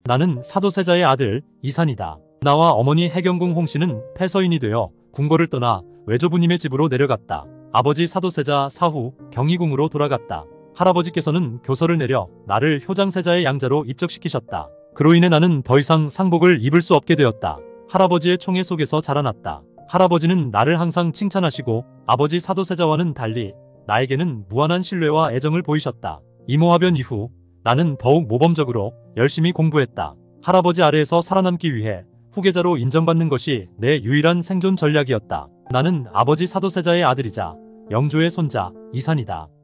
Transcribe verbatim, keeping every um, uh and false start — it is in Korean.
나는 사도세자의 아들 이산이다. 나와 어머니 해경궁 홍씨는 폐서인이 되어 궁궐을 떠나 외조부님의 집으로 내려갔다. 아버지 사도세자 사후 경희궁으로 돌아갔다. 할아버지께서는 교서를 내려 나를 효장세자의 양자로 입적시키셨다. 그로 인해 나는 더 이상 상복을 입을 수 없게 되었다. 할아버지의 총애 속에서 자라났다. 할아버지는 나를 항상 칭찬하시고 아버지 사도세자와는 달리 나에게는 무한한 신뢰와 애정을 보이셨다. 이모화변 이후 나는 더욱 모범적으로 열심히 공부했다. 할아버지 아래에서 살아남기 위해 후계자로 인정받는 것이 내 유일한 생존 전략이었다. 나는 아버지 사도세자의 아들이자 영조의 손자 이산이다.